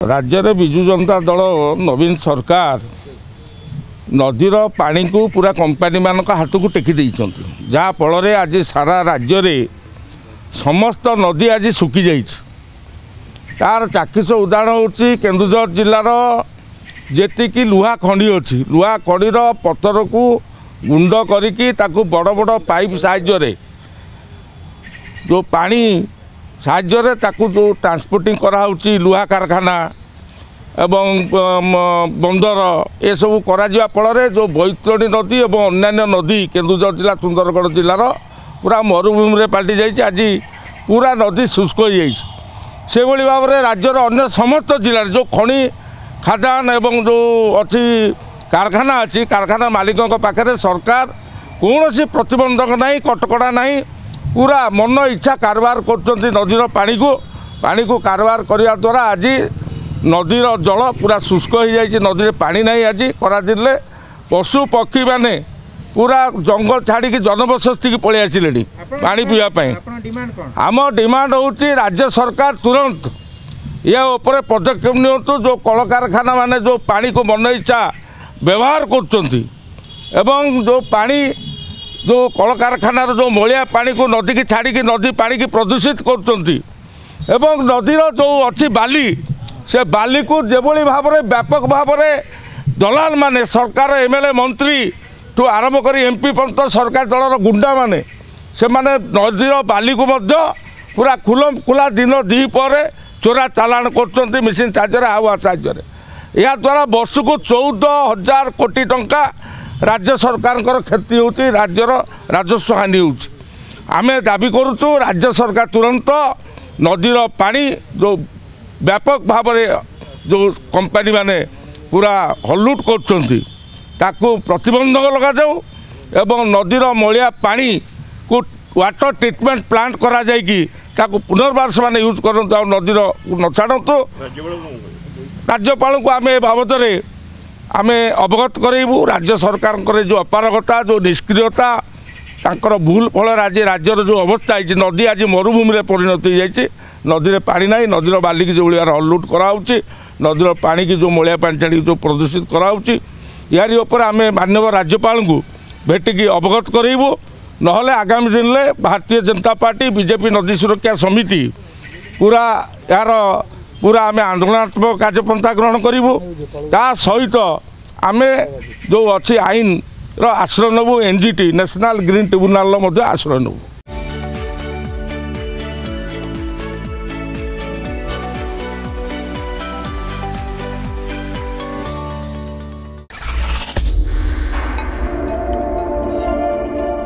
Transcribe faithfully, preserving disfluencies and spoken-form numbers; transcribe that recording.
राज्य में विजु जनता दल नवीन सरकार नदीर पानी को पूरा कंपानी मान हाथ को टेकी जहाँफल आज सारा राज्य में समस्त नदी आज सुखी जा तार चाक्षुष उदाहरण होची केन्दुझर जिलार जेतिकी लुहा खंडी अच्छी लुहा खंडीर पतर को गुंड करिकी ताकू बड़ बड़ पाइप साहाय्य जो पानी साहाय्य ताकू जो ट्रांसपोर्टिंग कराउची लुहा कारखाना एवं बंदर ये सब करा फल जो बैतरणी नदी और अन्य नदी केन्दुझर जिला सुंदरगढ़ जिलार पूरा मरुभूमि में पाल्टी जाइए। आज पूरा नदी शुष्क हो जाइए से भाव में राज्यर अन्य समस्त जिले जो खनि खादान एवं जो अच्छी कारखाना अच्छी कारखाना मालिकों पाखे सरकार कौन सी प्रतिबंधक नहीं कटकड़ा नहीं पूरा मन इच्छा कारबार कर नदीर पानी को पानी को कारबार करने द्वारा आज नदीर जल पूरा शुष्क हो जाए नदी पानी नहीं आज खरादिन पशु पक्षी माने पूरा जंगल छाड़ी जनबसती की पलि आसिले पानी पीवाई। आम डिमांड होची राज्य सरकार तुरंत या उपरे पदक्षेप नियंतु जो कल कारखाना माने जो पानी को मन इच्छा व्यवहार करचंती एवं जो पानी जो कल कारखानार जो मलिया पानी को नदी की छाड़ी नदी पानी की प्रदूषित करचंती एवं नदीर जो अच्छी बाली से बाली को जेभली भाव में व्यापक भाव में दलाल माने सरकार एमएलए मंत्री ठू आरंभ कर एमपी पर्यंत सरकार दलर गुंडा माने से माने नदीर बाली को मध्य पूरा खुलम खुला दिन दी पर चोरा चालाण कर मेसीन साहाଯ୍य आवा साहाଯ୍य या द्वारा वर्ष को चौदह हजार कोटी टंका राज्य सरकार क्षति होती राज्यर राजस्व हानि होती। आमे दाबी करुचु राज्य सरकार तुरंत नदीर पानी जो व्यापक भाव में जो कंपानी माने पूरा हलुट कर प्रतिबंधक लगा जाऊ एवं नदीर मलिया पानी को वाटर ट्रीटमेंट प्लांट करा जाएगी ताकू पुनर्बार से यूज करते नदीर न छाड़तु। राज्यपाल को आम ए बाबद आम अवगत करेबू राज्य सरकार जो अपारगता जो निष्क्रियता तांकर भूल फल आज राज्यर जो अवस्था है नदी आज मरुभूमि में परिणत हो जाए नदी में पानी ना नदीर बाली की जो भाई हलुट कराऊँच नदीर पानी की जो मलिया पानी छाड़ी जो प्रदूषित कराऊँच यारी उपर आम माननीय राज्यपाल को भेटिकी अवगत करेबू नहले आगामी दिन में भारतीय जनता पार्टी बीजेपी नदी सुरक्षा समिति पूरा यार पूरा आम आंदोलनात्मक कार्यपंथा ग्रहण करूँ ता सहित आम जो अच्छी आईन रो आश्रय नबू एनजीटी नेशनल ग्रीन ट्रिब्यूनाल आश्रय नबू।